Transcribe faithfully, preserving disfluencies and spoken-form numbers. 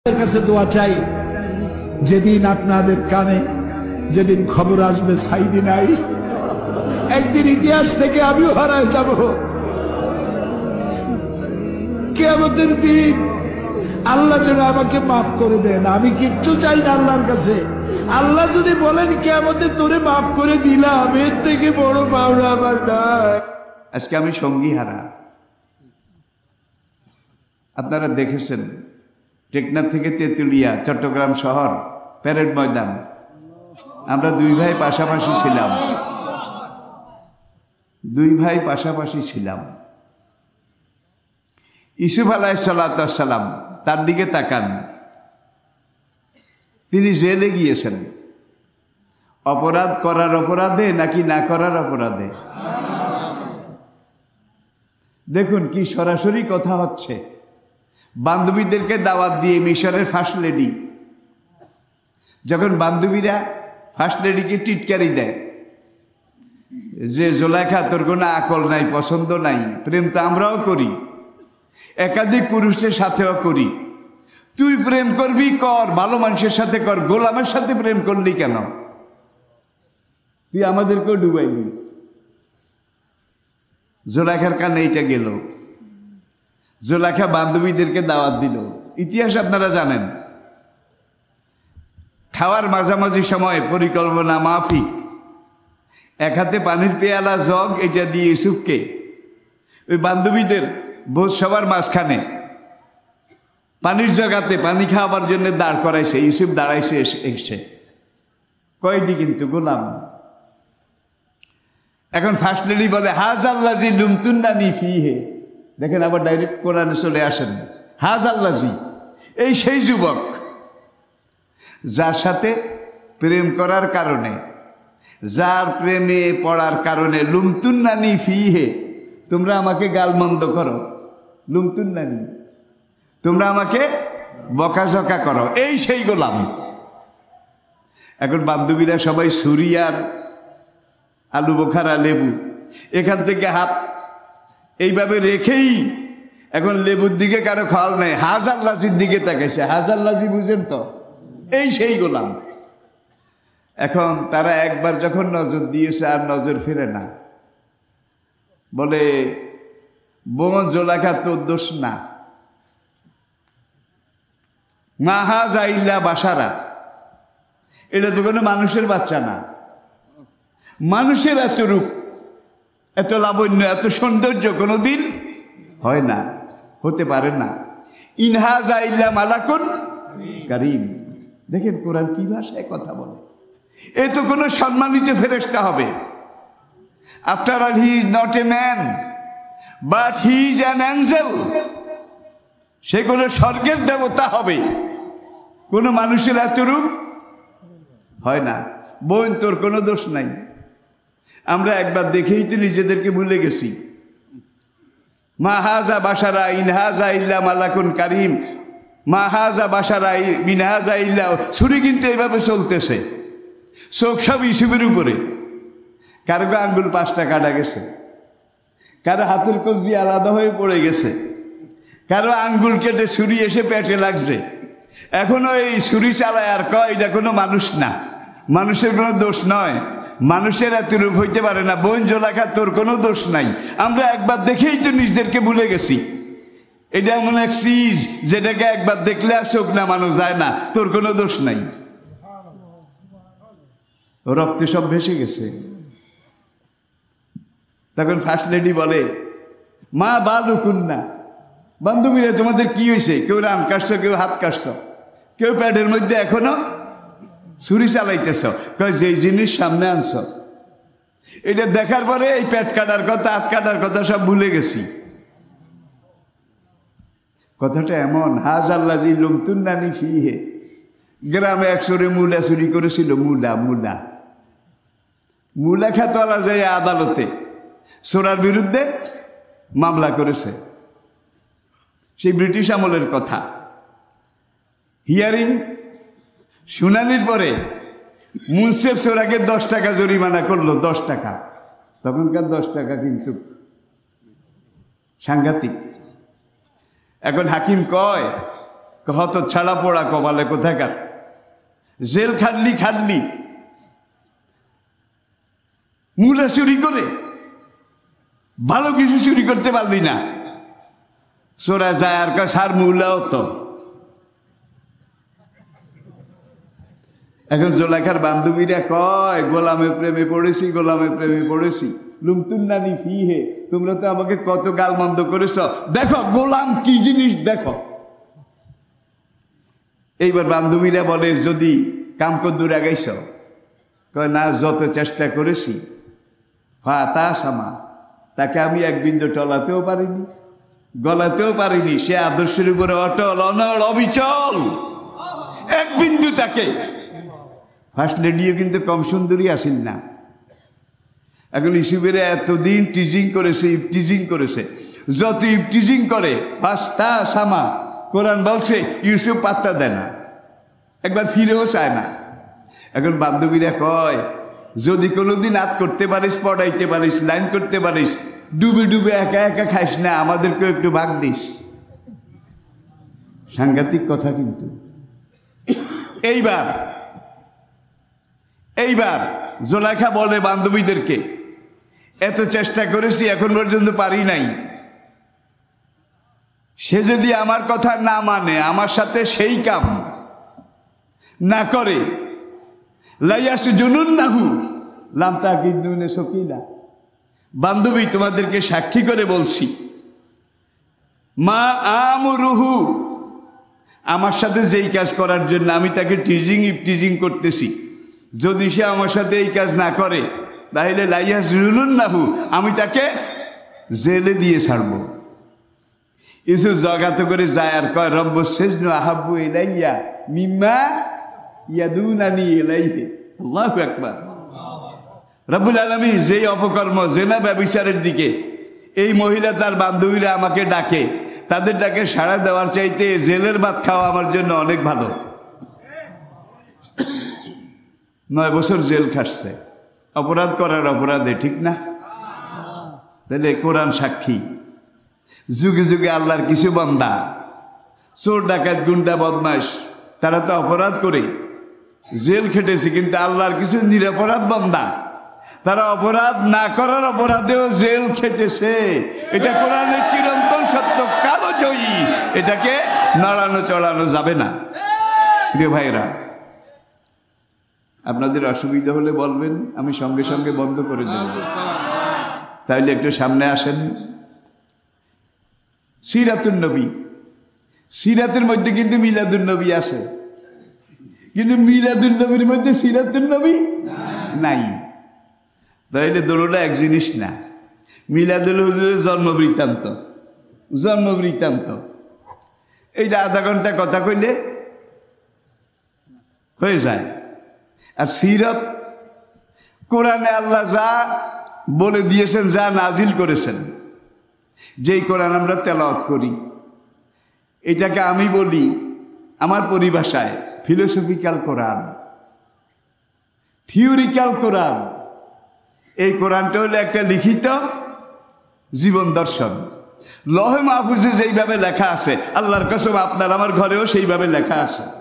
কাছে দোয়া চাই, যেদিন আপনাদের কানে যেদিন খবর আসবে সাইদি নাই, একদিন ইতিহাস থেকে আমিও হারায় যাব। কিয়ামতের দিন আল্লাহ যেন আমাকে মাফ করে দেন। আমি কিচ্ছু চাই না আল্লাহর কাছে। আল্লাহ যদি বলেন কিয়ামতে তোরে মাফ করে দিলাম, এর থেকে বড় পাওনা আমার নাই। আজকে আমি সঙ্গী হারা। আপনারা দেখেছেন টেকনাফ থেকে তেঁতুলিয়া চট্টগ্রাম শহর প্যারেড ময়দান, আমরা দুই ভাই পাশাপাশি ছিলাম, দুই ভাই পাশাপাশি ছিলাম। ইউসুফ আলাইহিস সালাম তার দিকে তাকান, তিনি জেলে গিয়েছেন অপরাধ করার অপরাধে নাকি না করার অপরাধে? দেখুন কি সরাসরি কথা হচ্ছে। বান্ধবীদেরকে দাওয়াত দিয়ে মিশরের ফার্স্ট লেডি, যখন বান্ধবীরা ফার্স্ট লেডিকে টিটকারি দেয় যে জোলাইখা তোর কোনো আকল নাই, পছন্দ নাই, প্রেম তো আমরাও করি, একাধিক পুরুষের সাথেও করি, তুই প্রেম করবি কর, ভালো মানুষের সাথে কর, গোলামের সাথে প্রেম করলি কেন? তুই আমাদেরকেও ডুবাইলি। জোলাইখার কানে এইটা গেল। জোলাইখা বান্ধবীদেরকে দাওয়াত দিল। ইতিহাস আপনারা জানেন। খাওয়ার মাঝামাঝি সময় পরিকল্পনা মাফিক এক হাতে পানির পেয়ালা জগ এটা দিয়ে ইউসুফকে ওই বান্ধবীদের ভোজ সবার মাঝখানে পানির জগাতে পানি খাওয়াবার জন্য দাঁড় করাইছে। ইউসুফ দাঁড়াইছে এসে, কয়দি কিন্তু গোলাম। এখন ফার্স্ট লেডি বলে হাজ আল্লাজি লুমতুন্নানি ফিহে। দেখেন আবার ডাইরেক্ট কোরআনে চলে আসেন। হাজ আল্লাজি, এই সেই যুবক যার সাথে প্রেম করার কারণে, যার প্রেমে পড়ার কারণে লুমতুন্নানি ফিহে, তোমরা আমাকে গালমন্দ করো, লুমতুন্নানি, তোমরা আমাকে বকাঝকা করো, এই সেই গোলাম। এখন বান্ধবীরা সবাই ছুরি আর আলু বোখারা লেবু এখান থেকে হাত এইভাবে রেখেই এখন লেবুর দিকে কারো খাওয়াল নাই, হাজ আল্লাজির দিকে তাকাইছে। হাজ আল্লাজি বুঝেন তো, এই সেই গোলাম। এখন তারা একবার যখন নজর দিয়েছে আর নজর ফিরে না, বলে বোন জোলাইখা তোর দোষ না, মা হাজা ইল্লা বাসারা, এটা তো কোনো মানুষের বাচ্চা না। মানুষের এত রূপ, এত লাবণ্য, এত সৌন্দর্য কোনোদিন হয় না, হতে পারে না। ইনহাজা ইল্লা মালাকুন কারীম। দেখেন কোরআন কি ভাষায় কথা বলে। এ তো কোনো সম্মানিত ফেরেশতা হবে। After all he is not a man but he is an angel. সে কোনো স্বর্গের দেবতা হবে, কোনো মানুষের এত রূপ হয় না। বোন তোর কোনো দোষ নাই। আমরা একবার দেখেই তো নিজেদেরকে ভুলে গেছি। মা হাজা বাসারা ইনহাজা ইল্লা মালাকুন কারীম, মা হাজা বাসারা ইনহাজা ইল্লা। ছুরি কিন্তু এইভাবে চলতেছে, চোখ সব ইসুবের উপরে। কারো আঙ্গুল পাঁচটা কাটা গেছে, কারো হাতের কবজি আলাদা হয়ে পড়ে গেছে, কারো আঙ্গুল কেটে ছুরি এসে পেটে লাগছে। এখনো এই ছুরি চালায় আর কয় এটা কোনো মানুষ না, মানুষের কোনো দোষ নয়, মানুষের এত রূপ হইতে পারে না। বোন জোলাইখা তোর কোনো দোষ নাই। আমরা একবার দেখেই তো নিজেদেরকে ভুলে গেছি। এটা এমন এক চিজ যেটাকে একবার দেখলে আর চোখ নামানো যায় না। তোর কোনো দোষ নাই, রক্তে সব ভেসে গেছে। তখন ফার্স্ট লেডি বলে মা বালুকুন না, বান্ধবীরা তোমাদের কি হয়েছে? কেউ রান কাটছো, কেউ হাত কাটছো, কেউ প্যাডের মধ্যে এখনো ছুরি চালাইতেছ। কয় যে জিনিস সামনে আনছ এটা দেখার পরে এই পেট কাটার কথা, হাত কাটার কথা সব ভুলে গেছি। কথাটা এমন। হাজ আল্লাজি লুমতুন্নানি ফিহে। গ্রামে একশোরে মূলা চুরি করেছিল। মূলা মূলা মূলা খেতওয়ালা যায় আদালতে চোরার বিরুদ্ধে মামলা করেছে। সেই ব্রিটিশ আমলের কথা। হিয়ারিং শুনানির পরে মুন্সেফ চোরাকে দশ টাকা জরিমানা করলো। দশ টাকা, তখনকার দশ টাকা কিন্তু সাংঘাতিক। এখন হাকিম কয় হত ছাড়া পড়া কপালে কোথাকার, জেল খাটলি খাটলি মুলা চুরি করে ভালো কিছু চুরি করতে পারলি না। চোরা যায় আর কয় সার মুলাও তো। এখন জোলাইখার বান্ধবীরা কয় গোলামে প্রেমে পড়েছি, গোলামে প্রেমে পড়েছি। লুমতুন নানি ফি হে, তোমরা তো আমাকে কত গালমন্দ করেছ, দেখো গোলাম কি জিনিস দেখো। এইবার বান্ধবীরা বলে যদি কাম কদ্দুর আগাইছ, কয় না যত চেষ্টা করেছি হা তা সামা, তাকে আমি এক বিন্দু টলাতেও পারিনি, গলাতেও পারিনি। সে আদর্শের উপরে অটল অনড় অবিচল, এক বিন্দু তাকে। ফার্স্ট লেডিও কিন্তু কম সুন্দরী আসেন না। এখন ইসুফের এতদিন টিজিং করেছে, টিজিং করেছে, যত টিজিং করে ফাস্তা সামা, কোরআন বলছে ইউসুফ পাত্তা দেয় না, একবার ফিরেও চায় না। এখন বান্ধবীরা কয় যদি কোনোদিন আত করতে পারিস, পড়াইতে পারিস, লাইন করতে পারিস, ডুবে ডুবে একা একা খাইস না, আমাদেরকেও একটু ভাগ দিস। সাংঘাতিক কথা কিন্তু। এইবার এইবার জোলাইখা বলে বান্ধবীদেরকে এত চেষ্টা করেছি এখন পর্যন্ত পারি নাই, সে যদি আমার কথা না মানে, আমার সাথে সেই কাম না করে, লাইয়াস জুনুন নাহু লামতা কিদুনে সকিলা। বান্ধবী তোমাদেরকে সাক্ষী করে বলছি, মা আমরুহু, আমার সাথে যেই কাজ করার জন্য আমি তাকে টিজিং টিজিং করতেছি, যদি সে আমার সাথে এই কাজ না করে তাহলে লাইয়াস জুনুন নাহু, আমি তাকে জেলে দিয়ে ছাড়বো। ইউসুফ জগাত করে যায় আর কয় রব্ব সেজনু আহাব্বু ইলাইয়া মিম্মা ইয়াদুনানি ইলাইহি। আল্লাহু আকবার। রব্বুল আলামিন যেই অপকর্ম জেনা ব্যভিচারের দিকে এই মহিলা তার বান্ধবীরা আমাকে ডাকে, তাদের ডাকে সাড়া দেওয়ার চাইতে জেলের ভাত খাওয়া আমার জন্য অনেক ভালো। নয় বছর জেল খাটছে অপরাধ করার অপরাধে, ঠিক না? তাহলে কোরআন সাক্ষী, যুগে যুগে আল্লাহর কিছু বান্দা চোর ডাকাত গুন্ডা বদমাশ তারা তো অপরাধ করে জেল খেটেছে, কিন্তু আল্লাহর কিছু নিরপরাধ বান্দা তারা অপরাধ না করার অপরাধেও জেল খেটেছে। এটা কোরআনের চিরন্তন সত্য, কালো জয়ী, এটাকে নড়ানো চড়ানো যাবে না। প্রিয় ভাইরা, আপনাদের অসুবিধা হলে বলবেন, আমি সঙ্গে সঙ্গে বন্ধ করে দেব। তাইলে একটু সামনে আসেন। সিরাতুন নবী, সিরাতের মধ্যে কিন্তু মিলাদুন নবী আছে, কিন্তু মিলাদুন নবীর মধ্যে সিরাতুন নবী নাই। তাইলে দুটোটা এক জিনিস না। মিলাদুল হুজুরের জন্ম বৃত্তান্ত, জন্ম বৃত্তান্ত এইটা আধা ঘন্টা কথা কইলে হয়ে যায়। আর সিরাত কোরআনে আল্লাহ যা বলে দিয়েছেন, যা নাজিল করেছেন, যেই কোরআন আমরা তেলাওয়াত করি, এটাকে আমি বলি আমার পরিভাষায় ফিলোসফিক্যাল কোরআন, থিওরিক্যাল কোরআন। এই কোরআনটা হলো একটা লিখিত জীবন দর্শন। লহে মাহফুজে যেইভাবে লেখা আছে, আল্লাহর কসম আপনার আমার ঘরেও সেইভাবে লেখা আছে।